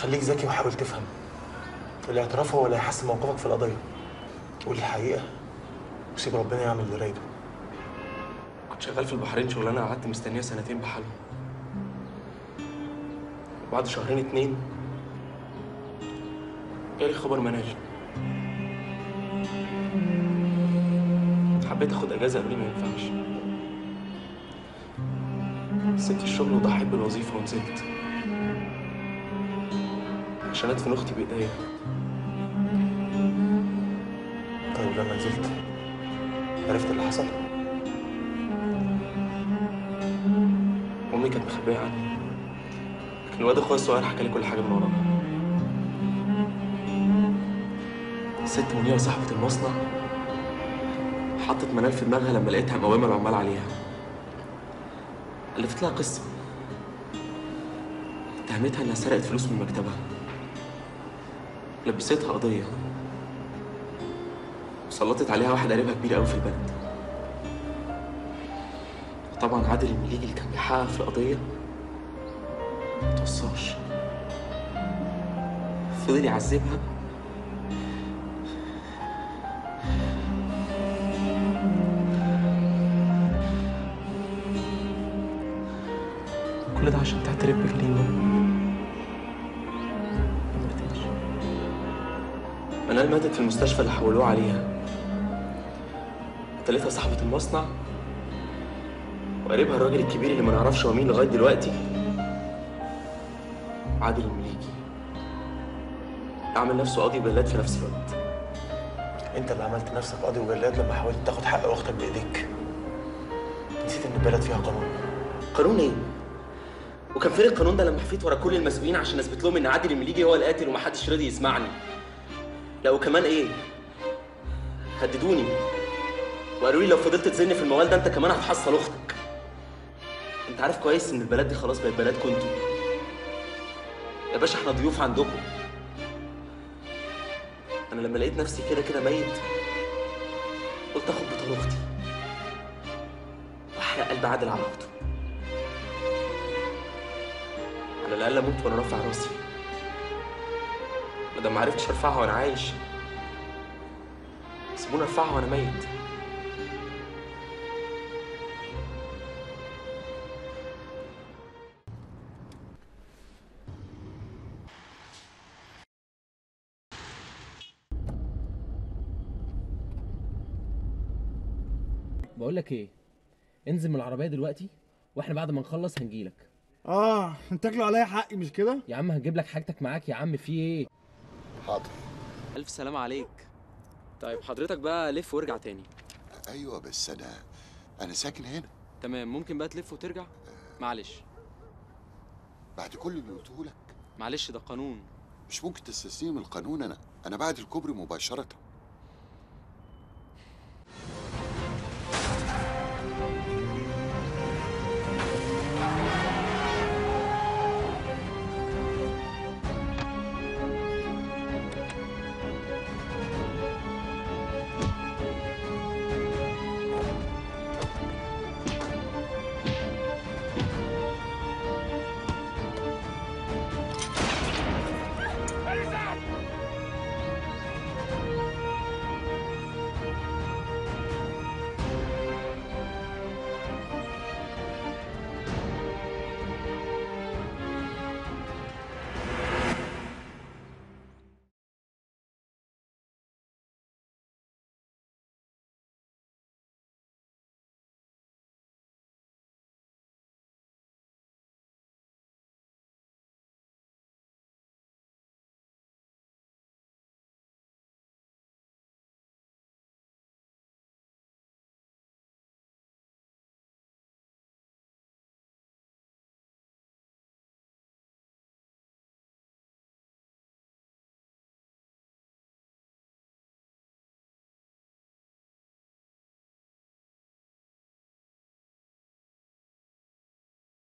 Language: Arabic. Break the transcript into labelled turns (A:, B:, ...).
A: خليك ذكي وحاول تفهم. الاعتراف هو اللي هيحسن موقفك في القضيه. قول الحقيقه وسيب ربنا يعمل اللي رايده.
B: كنت شغال في البحرين شغلانه قعدت مستنيه سنتين بحالهم. وبعد شهرين 2 جالي خبر منال. حبيت اخد اجازه، قالوا لي ما ينفعش. سبت الشغل وضحيت بالوظيفه ونزلت عشان ادفن اختي بايديا.
A: طيب لما نزلت عرفت اللي حصل؟
B: امي كانت مخبيه عني، لكن الواد اخويا الصغير حكى لي كل حاجه من وراها. الست منيره صاحبه المصنع حطت منال في دماغها لما لقيتها مقومه العمال عليها. ألفت لها قصه، اتهمتها انها سرقت فلوس من مكتبها، لبستها قضيه، وسلطت عليها واحد قريبها كبير قوي في البلد. طبعا عادل المليجي اللي كان بيحقق في القضيه متوصاش، فضل يعذبها كل ده عشان تعترف بجريمة ما قتلش. منال ماتت في المستشفى اللي حولوها عليها. قتلتها صاحبة المصنع وقريبها الراجل الكبير اللي ما نعرفش هو مين لغاية دلوقتي، عادل المليجي. عمل نفسه قاضي وجلاد في نفس الوقت.
A: انت اللي عملت نفسك قاضي وجلاد لما حاولت تاخد حق اختك بايديك. نسيت ان البلد فيها قانون.
B: قانون ايه؟ وكان فين القانون ده لما حفيت ورا كل المسؤولين عشان اثبت لهم ان عادل المليجي هو القاتل ومحدش راضي يسمعني؟ لا وكمان ايه؟ هددوني وقالوا لي لو فضلت تزن في الموال ده انت كمان هتحصل اختك. انت عارف كويس ان البلد دي خلاص بقت بلدكم انتوا يا باشا، احنا ضيوف عندكم. انا لما لقيت نفسي كده كده ميت قلت اخد بطار اختي واحرق قلب عادل على اخته، على الاقل اموت وانا رافع راسي، ما دام ما عرفتش ارفعها وانا عايش سيبوني ارفعها وانا ميت.
C: بقول لك ايه، انزل من العربيه دلوقتي واحنا بعد ما نخلص هنجيلك.
D: انت تاكلوا عليا حقي مش كده؟
C: يا عم هنجيب لك حاجتك معاك يا عم، في ايه؟
E: حاضر.
B: الف سلام عليك. طيب حضرتك بقى لف وارجع تاني.
E: ايوه بس انا ساكن هنا.
B: تمام، ممكن بقى تلف وترجع؟ معلش
E: بعد كل اللي قلته لك
B: معلش، ده قانون.
E: مش ممكن تستثني من القانون. انا بعد الكوبري مباشره.